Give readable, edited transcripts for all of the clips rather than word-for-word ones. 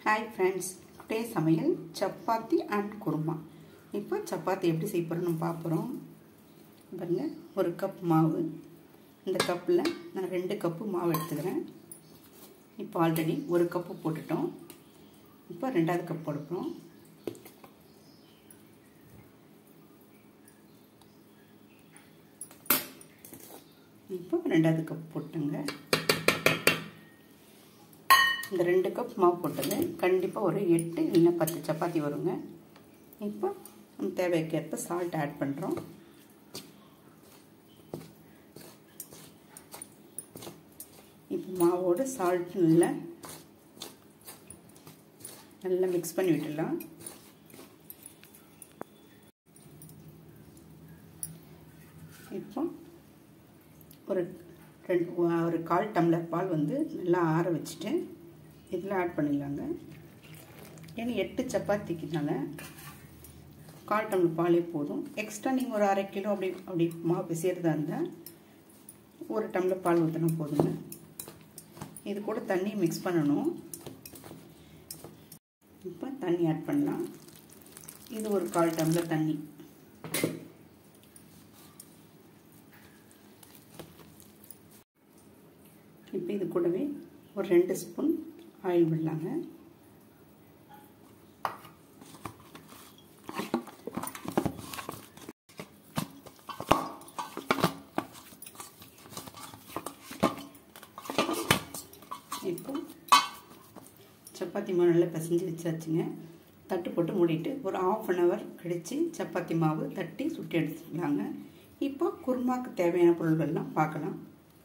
Hi friends, today சமையல் chapati and kurma. இப்போ சப்பாத்தி எப்படி செய்ய போறோம்னு பாப்போம். பாருங்க, ஒரு கப் மாவு. இந்த கப்ல நான் 2 கப் மாவு எடுத்துக்கிறேன். இப்போ ஆல்ரெடி ஒரு கப் போட்டுட்டோம். இப்போ ரெண்டாவது கப் போடுறோம். இப்போ ரெண்டாவது கப் போட்டுங்க. இந்த 2 கப் மாவு போட்டது கண்டிப்பா ஒரு 8 இல்ல 10 சப்பாத்தி வருங்க. இப்போ தேவைக்கேற்ப சால்ட் ஆட் பண்றோம். இப்போ மாவோட சால்ட் நல்லா mix பண்ணி விட்டுடலாம். இப்போ ஒரு 1/4 டம்ளர் பால் நல்லா ஆற வச்சிட்டு இதெல்லாம் ஆட் பண்ணிடலாங்க. ஏன்னா 8 சப்பாத்திக்குனால 1/4 டம்ளர் பாலே போதும். எக்ஸ்ட்ரா நீங்கள் ஒரு 1/2 கிலோ அப்படி மாவு பிசைறதா இருந்தால் 1 டம்ளர் பால் ஊற்றினா போதுங்க. இது கூட தண்ணி மிக்ஸ் பண்ணணும். இப்போ தண்ணி ஆட் பண்ணலாம். இது ஒரு 1/4 டம்ளர் தண்ணி. இப்போ இது கூடவே ஒரு 2 ஸ்பூன் ஆயில் விடலாங்க. இப்போ சப்பாத்தி மாவு நல்லா பிசைஞ்சு வச்சாச்சுங்க. தட்டு போட்டு மூடிட்டு ஒரு 1/2 hour கழிச்சு சப்பாத்தி மாவு தட்டி சுட்டு எடுத்துக்கலாங்க. இப்போ குருமாக்கு தேவையான பொருட்கள்லாம் பார்க்கலாம்.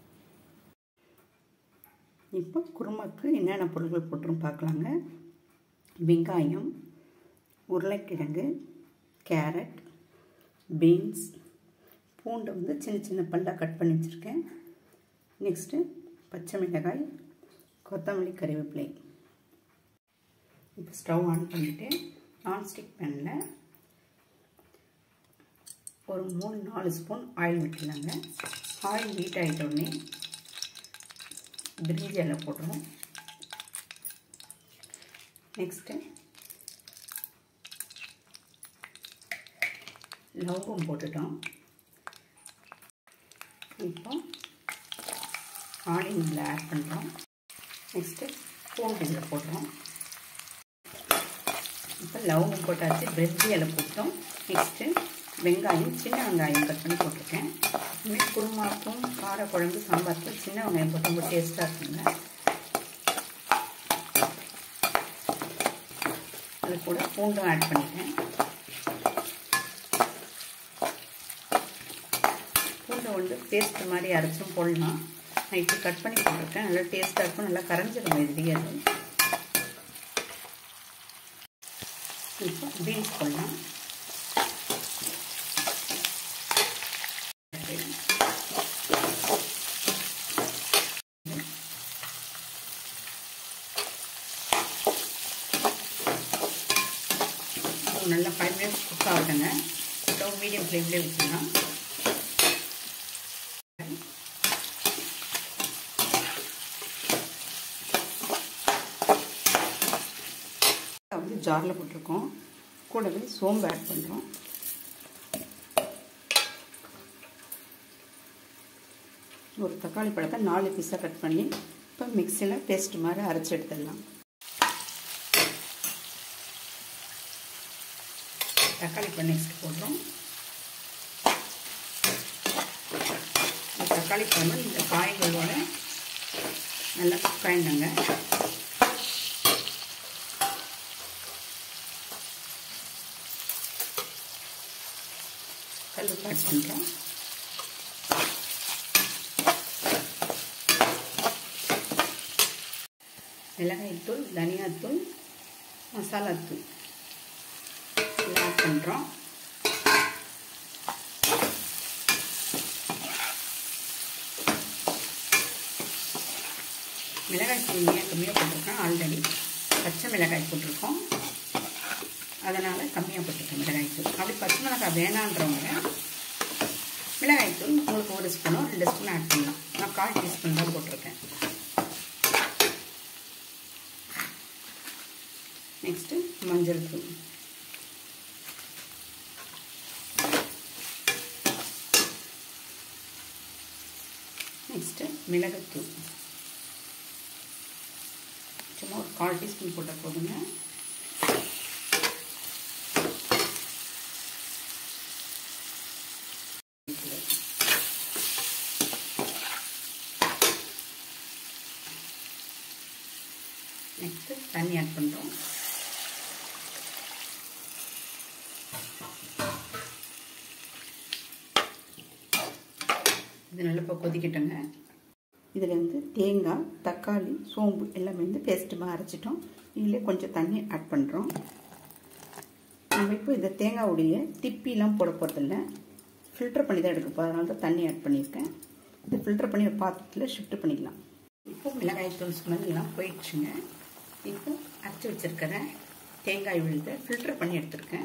இப்போ குருமாக்கு என்னென்ன பொருட்கள் போட்டுரும் பார்க்கலாங்க. வெங்காயம், உருளைக்கிழங்கு, கேரட், பீன்ஸ், பூண்டு சின்ன சின்ன பல்லாக கட் பண்ணி வச்சுருக்கேன். நெக்ஸ்ட்டு பச்சை மிளகாய், கொத்தமல்லி, கறிவேப்பிலை. இப்போ ஸ்டவ் ஆன் பண்ணிவிட்டு நான்ஸ்டிக் பேனில் ஒரு 3-4 ஸ்பூன் ஆயில் விட்டுலாங்க. ஆயில் ஹீட் ஆகிட்டோடனே பிரிஞ்சி இலை போடுறோம். நெக்ஸ்ட்டு லவங்கம் போட்டுட்டோம். இப்போ ஆனியன் இதில் ஆட் பண்ணுறோம். நெக்ஸ்ட்டு பூண்டு இதில் போடுறோம். இப்போ லவங்கம் போட்டாச்சு, பிரிஞ்சி இலை போட்டோம். நெக்ஸ்ட்டு வெங்காயம், சின்ன வெங்காயம் கட் பண்ணி போட்டிருக்கேன். இனிமேல் குருமாக்கும் காரக்குழம்பு சாம்பாருக்கு சின்ன வெங்காயம் போட்டு ரொம்ப டேஸ்ட்டாக இருக்குங்க. அது கூட பூண்டும் ஆட் பண்ணிட்டேன். பூண்டை பேஸ்ட் மாதிரி அரைச்சும் போடலாம். நான் இப்படி கட் பண்ணி போட்டிருக்கேன். நல்லா டேஸ்ட்டாக இருக்கும். நல்லா கரைஞ்சிடும் இதுலேயே. இப்போ பீன்ஸ் போடலாம். நல்லா 5 minutes குக் ஆகுதுங்க. ஸ்டவ் மீடியம் ஃப்ளேம்லேயே வச்சுக்கலாம். ஜாரில் போட்டிருக்கோம். கூடவே சோம்பு ஆட் பண்ணுறோம். ஒரு தக்காளி பழத்தை 4 பீஸாக கட் பண்ணி இப்போ மிக்சியில் பேஸ்ட் மாதிரி அரைச்சி எடுத்துடலாம். தக்காளி இப்போ நெக்ஸ்ட் போடுறோம். தக்காளி பழம் இந்த காய்களோட நல்லா குக் ஆயிடுங்க. கல்லுப்பு ஆட் பண்ணுறோம். மிளகாய்த்தூள், தனியாத்தூள், மசாலாத்தூள் ஆட் பண்ணுறோம். மிளகாய் தூள் கம்மியாக போட்டிருக்கோம். ஆல்ரெடி பச்சை மிளகாய் போட்டிருக்கோம். அதனால் கம்மியாக போட்டிருக்கேன் மிளகாய் தூள். அப்படி பச்சை மிளகாய் வேணான்றவங்க மிளகாய் தூள் உங்களுக்கு 1 ஸ்பூனோ 2 ஸ்பூன் ஆட் பண்ணலாம். நான் 1/4 டீஸ்பூன் தான் போட்டிருக்கேன். மஞ்சள் தூள், நெக்ஸ்ட்டு மிளகுத்தூள் சும்மா ஒரு 1/4 டீஸ்பூன் போட்டால் போதுங்க. நெக்ஸ்ட்டு தண்ணி ஆட் பண்ணுறோம். இது நல்லா இப்போ கொதிக்கட்டுங்க. இதில் வந்து தேங்காய், தக்காளி, சோம்பு எல்லாமே வந்து பேஸ்ட்டுமாக அரைச்சிட்டோம். இதிலே கொஞ்சம் தண்ணி ஆட் பண்ணுறோம். நம்ம இப்போ இந்த தேங்காவுடைய திப்பிலாம் போட போகிறதில்ல, ஃபில்டர் பண்ணி தான் எடுக்க போகிறோம். அதனால தான் தண்ணி ஆட் பண்ணியிருக்கேன். இது ஃபில்டர் பண்ணி ஒரு பாத்திரத்தில் ஷிஃப்ட் பண்ணிக்கலாம். இப்போ மிளகாய் தூள் ஸ்மெல் எல்லாம் போயிடுச்சுங்க. இப்போ அரைச்சி வச்சுருக்கிற தேங்காய் விழுதை ஃபில்டர் பண்ணி எடுத்துருக்கேன்.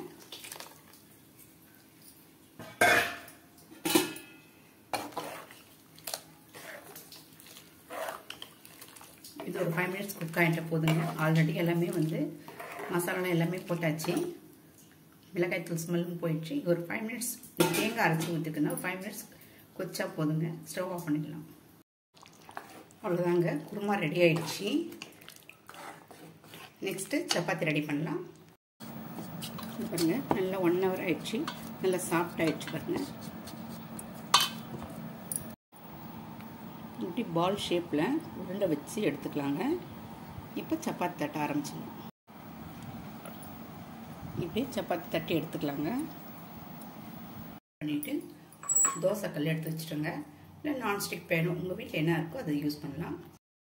இது ஒரு 5 மினிட்ஸ் குக் ஆகிட்ட போதுங்க. ஆல்ரெடி எல்லாமே வந்து மசாலா எல்லாமே போட்டாச்சு. மிளகாய் தூள் ஸ்மெல்லும் போயிடுச்சு. இது ஒரு 5 மினிட்ஸ் தேங்காய் அரைச்சி ஊற்றிக்குன்னா 5 மினிட்ஸ் கொச்சா போதுங்க. ஸ்டவ் ஆஃப் பண்ணிடலாம். அவ்வளோதாங்க, குருமா ரெடி ஆயிடுச்சு. நெக்ஸ்ட்டு சப்பாத்தி ரெடி பண்ணலாம். பாருங்கள், நல்லா 1 ஹவர் ஆயிடுச்சு. நல்லா சாஃப்ட் ஆயிடுச்சு பாருங்கள். இப்படி பால் ஷேப்பில் உருண்டை வச்சு எடுத்துக்கலாங்க. இப்போ சப்பாத்தி தட்ட ஆரம்பிச்சிடலாம். இப்படி சப்பாத்தி தட்டி எடுத்துக்கலாங்க. பண்ணிவிட்டு தோசை கல் எடுத்து வச்சுட்டோங்க. இல்லை நான்ஸ்டிக் பேனும் உங்கள் வீட்டில் என்ன இருக்கோ அதை யூஸ் பண்ணலாம்.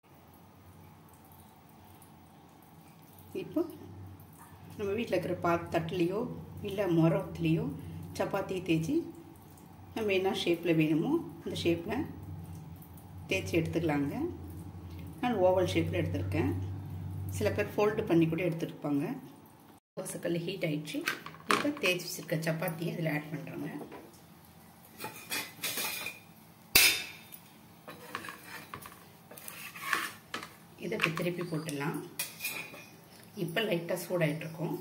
இப்போ நம்ம வீட்டில் இருக்கிற தட்டுலேயோ இல்லை மரத்துலேயோ சப்பாத்தியை தேய்ச்சி நம்ம என்ன ஷேப்பில் வேணுமோ அந்த ஷேப்பில் தேய்ச்சி எடுத்துக்கலாங்க. நான் ஓவல் ஷேப்பில் எடுத்திருக்கேன். சில பேர் ஃபோல்டு பண்ணி கூட எடுத்துருப்பாங்க. தோசைக்கல் ஹீட் ஆயிடுச்சு. இப்போ தேய்ச்சி வச்சுருக்க சப்பாத்தியை இதில் ஆட் பண்ணுறோங்க. இதை இப்போ திருப்பி போட்டுடலாம். இப்போ லைட்டாக சூடாயிட்ருக்கோம்.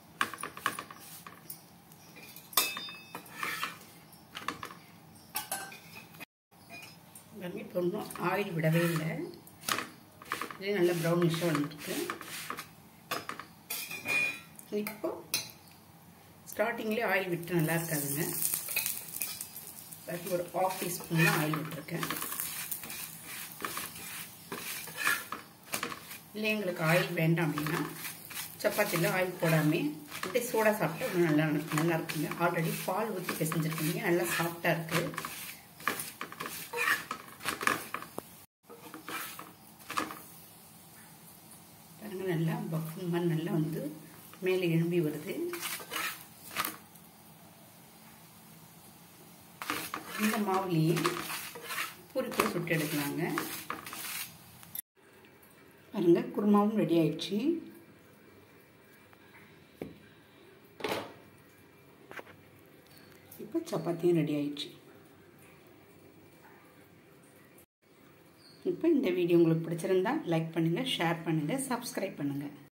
இப்போ ஒன்றும் ஆயில் விடவே இல்லை. இதே நல்ல ப்ரௌனிஷாக வந்துருக்கு. இப்போ ஸ்டார்டிங்லேயே ஆயில் விட்டு நல்லா இருக்காதுங்க. ஒரு 1/2 டீஸ்பூன் தான் ஆயில் விட்டுருக்கேன். இல்லை எங்களுக்கு ஆயில் வேண்டாம் அப்படின்னா சப்பாத்தியில் ஆயில் போடாமல் அப்படியே சூடாக சாப்பிட்டா இன்னும் நல்லா இருக்குங்க. ஆல்ரெடி பால் ஊற்றி பிசைஞ்சிருக்கீங்க, நல்லா சாஃப்டாக இருக்குது. பாருங்கள், நல்லா பஃபன் மாதிரி நல்லா வந்து மேலே எழும்பி வருது. இந்த மாவுலேயே பூரிக்கு சுட்டு எடுக்கலாங்க. பாருங்க, குருமாவும் ரெடி ஆயிடுச்சு. இப்போ சப்பாத்தியும் ரெடி ஆயிடுச்சு. இப்போ இந்த வீடியோ உங்களுக்கு பிடிச்சிருந்தா லைக் பண்ணுங்கள், ஷேர் பண்ணுங்கள், சப்ஸ்கிரைப் பண்ணுங்கள்.